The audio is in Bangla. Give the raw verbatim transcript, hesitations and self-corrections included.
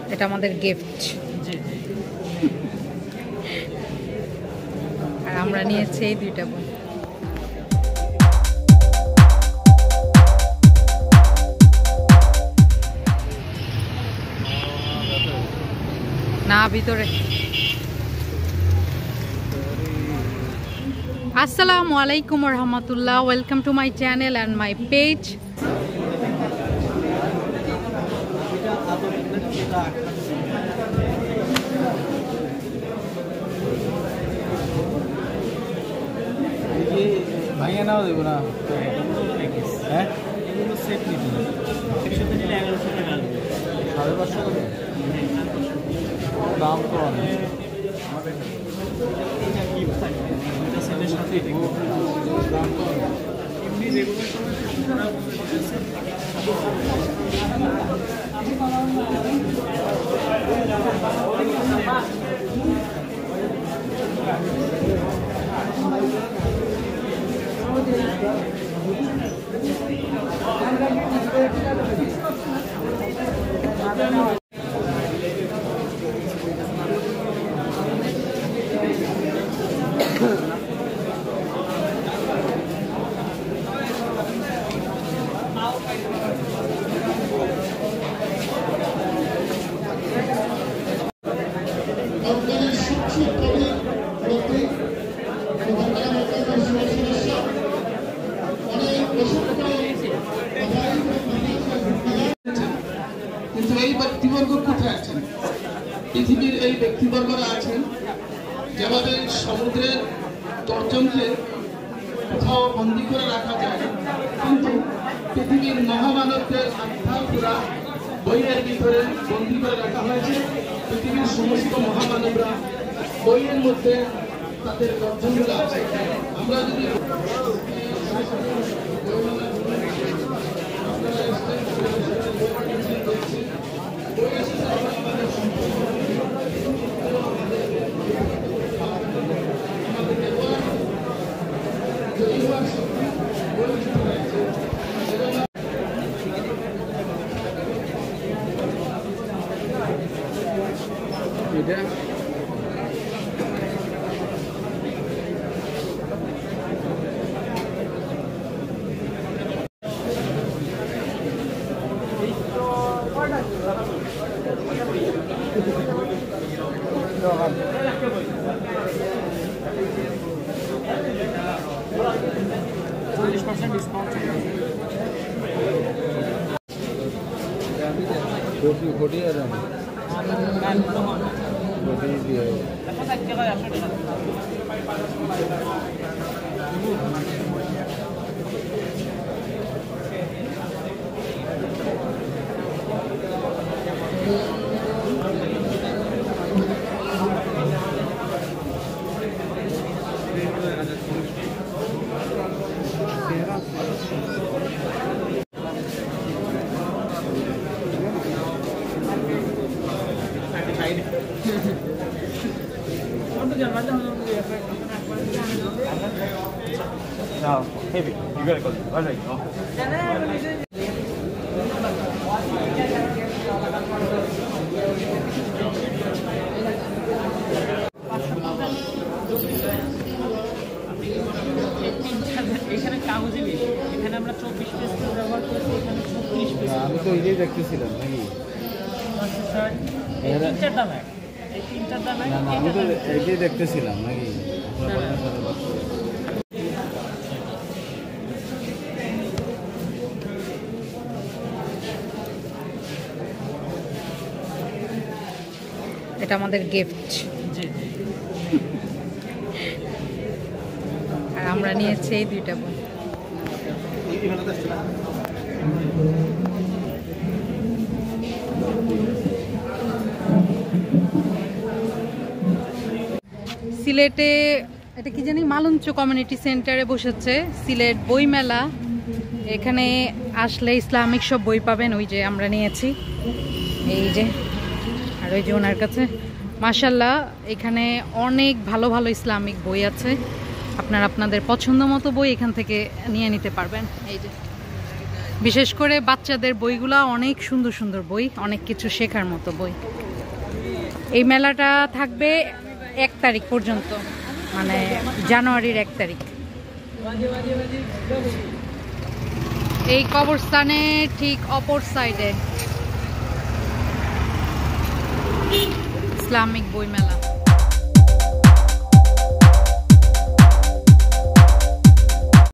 এটা আমাদের গিফট। আর আমরা নিয়েছি এই দুইটা বই। না ভিতরে। আসসালামু আলাইকুম ওয়া রাহমাতুল্লাহ, welcome to my channel and my page. ভাইয়া নাও দেবো না, হ্যাঁ সেট নিতে একসাথে নিলে এগারোশো টাকা সাড়ে পাঁচশো টাকা দাম তো অনেক। সেটের সাথে দাম তো এমনি রেগুলার সময় কিন্তু এই ব্যক্তিবর্গ কোথায় আছেন? পৃথিবীর এই ব্যক্তিবর্গরা আছেন যেভাবে সমুদ্রের তর্জনকে কোথাও বন্দী করে রাখা যায়, কিন্তু পৃথিবীর মহামানবদের আত্মা পুরা বইয়ের ভিতরে বন্দী করে রাখা হয়েছে। পৃথিবীর সমস্ত মহামানবরা বইয়ের মধ্যে তাদের তর্জনগুলো আছে। আমরা যদি এটা চল্লিশ পার্সেন্ট ডিসকাউন্ট কোটি কোটি আর কোটি দিয়ে No, heavy. You gotta go. All right. No. এখানে কাগজে বেশি, এখানে আমরা চব্বিশ পেজ ব্যবহার করেছি, এখানে ছত্রিশ পেজ। আমি তো এই দেখতেছিলাম নাকি এই তিনটার দাম এক, এই তিনটার দাম এক। না না, আমি তো এইটাই দেখতেছিলাম নাকি। এটা আমাদের গিফট। আর আমরা নিয়েছি এই দুইটা বই। সিলেটে এটা কি জানি মালঞ্চ কমিউনিটি সেন্টারে বসেছে সিলেট বই মেলা। এখানে আসলে ইসলামিক সব বই পাবেন। ওই যে আমরা নিয়েছি, এই যে, আর ওই যে ওনার কাছে মাশাআল্লাহ এখানে অনেক ভালো ভালো ইসলামিক বই আছে। আপনারা আপনাদের পছন্দ মতো বই এখান থেকে নিয়ে নিতে পারবেন। এই যে বিশেষ করে বাচ্চাদের বইগুলা অনেক সুন্দর সুন্দর বই, অনেক কিছু শেখার মতো বই। এই মেলাটা থাকবে এক তারিখ পর্যন্ত, মানে জানুয়ারির এক তারিখ। এই কবরস্থানে ঠিক অপর সাইডে ইসলামিক বই মেলা।